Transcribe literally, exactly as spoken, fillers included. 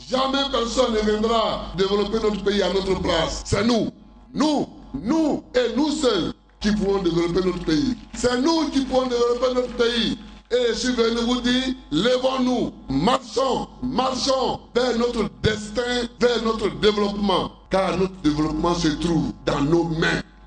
Jamais personne ne viendra développer notre pays à notre place. C'est nous. Nous, nous et nous seuls qui pouvons développer notre pays. C'est nous qui pouvons développer notre pays. Et je suis venu vous dire, levons-nous, marchons, marchons vers notre destin, vers notre développement. Car notre développement se trouve dans nos mains.